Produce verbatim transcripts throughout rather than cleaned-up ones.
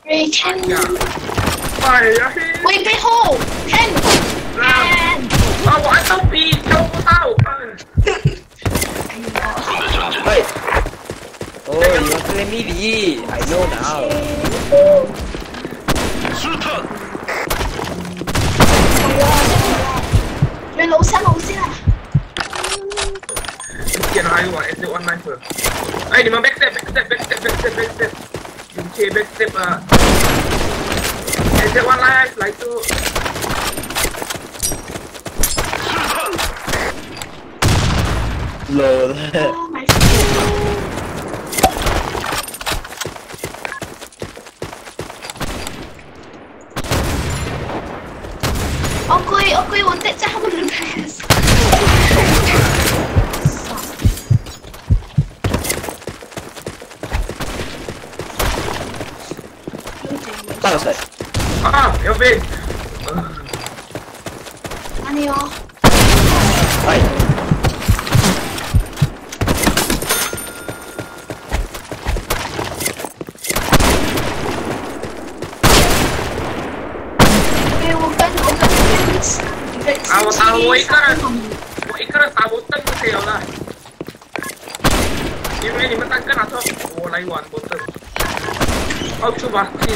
Three, ten. 快呀！ 喂，背后 ten ten。 啊，我按到 B 抽不到。 喂。Oh, you want to let me be? I know now. 是他。 你樓下樓下。 Get high one, exit one knife. Hey, 你们 backstep, backstep, backstep, backstep, backstep. 你切 backstep 啊 ！exit one knife 来住。 Lol. Oh my god. 我跪，我跪，我在在他们的 pass。 大水。 啊，有病！ 哪里哦？ 哎。 对，我跟我跟跟啊，我打我一个人，我一个人打不登就可以了。因为你们三个拿错，我来玩不登。好出吧，进。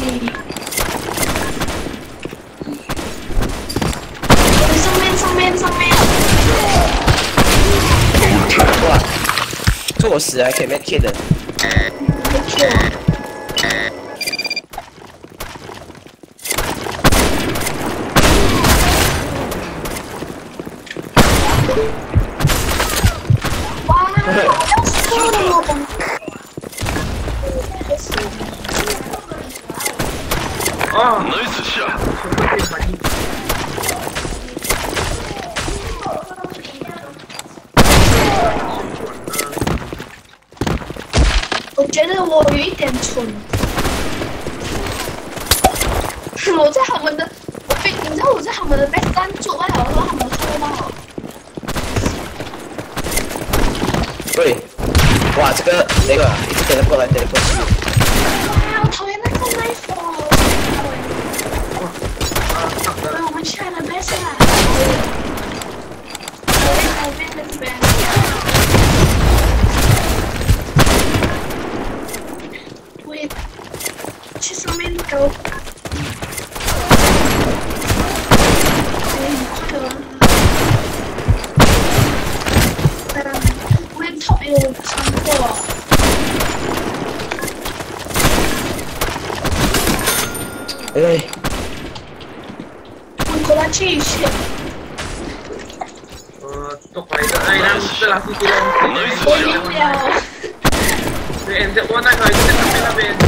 上面上面上面。 哇！作死还可以 make kill 的。 哇！要死了！ 哦 ，nice shot。 全部可以反应。 我觉得我有一点蠢。我在他们的，我被你知道我在他们的 back 站做完了，然后他们看到我。 对，哇，这个那个一直给他过来，给他过去。 哇，我讨厌那个 knife 哦。我们去了 best 啦。我变了 best。喂，去上面走。有穿过。 哎， 我过来去一下。 呃，都怀着哎，那这拉西基隆， 我赢了。 对，这我那个就在上面那边。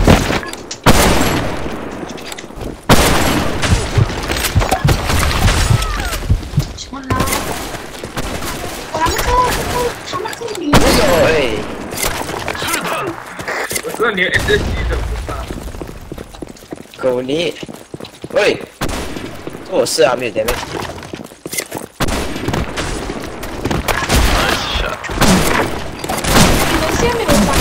什么啦？哇，那个那个他那个女。 哎呦哎！ 我知道你 S S G 的不大。 狗你，喂，做事啊，没有点没。 你现在没有打。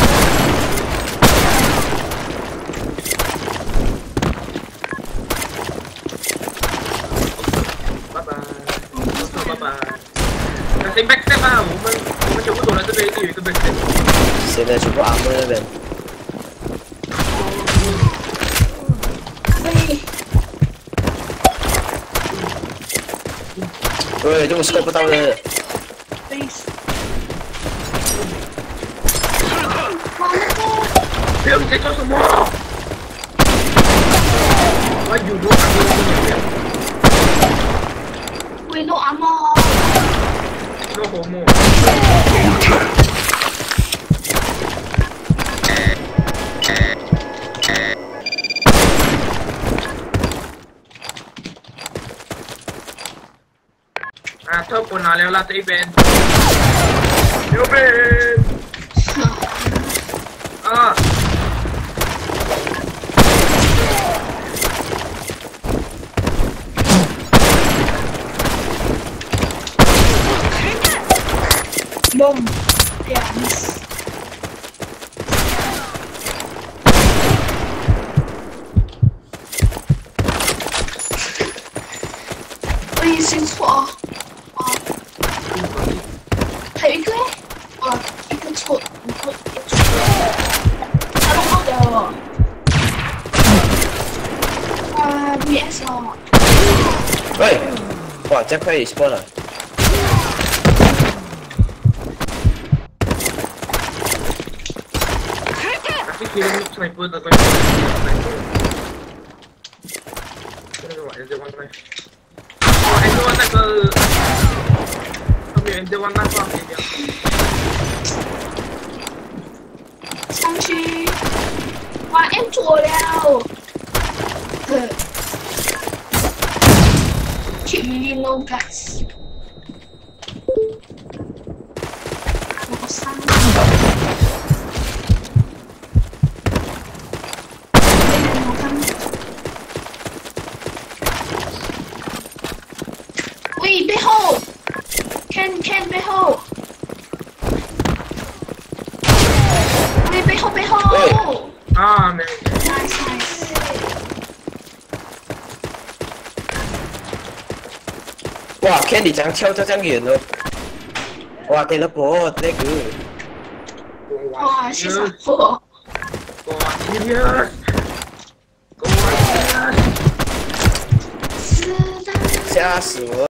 拜拜，我说拜拜。那先 backstep 吧，我们我们全部走了这边，有一个 backstep。 现在全部 armor 那边。对，这个 scope 不到的。 哇，那个。 不要你在做什么？我有多少个？ 喂，弄阿毛。 弄红木。อ่ะเท่าคนมาแล้วล่ะตีเบนเดี๋ยวเบนอ่ะบอมเดี๋ยวมิส哎，先错哦，哦，还有一个哎，哦，一个错，然后一个错，他弄好掉了。啊 ，V S 哦。 喂，哇，这快 spawn 了。 Kasi kill yung sniper na tayo. Sniper. Ano ba? N Z one knife. Oh, N Z one knife. Kami N Z one knife pa. 上去，哇 ，M 左了。呃，去云龙 gas。我上。喂，背后 ，can can 背后，喂，背后背后 Ah, man. ，nice nice。 哇 ，Candy 怎样跳到这样远哦？哇 ，teleport 那个。 哇，谢谢我。 Go on, serious. Go on, serious. 是的。 吓死我！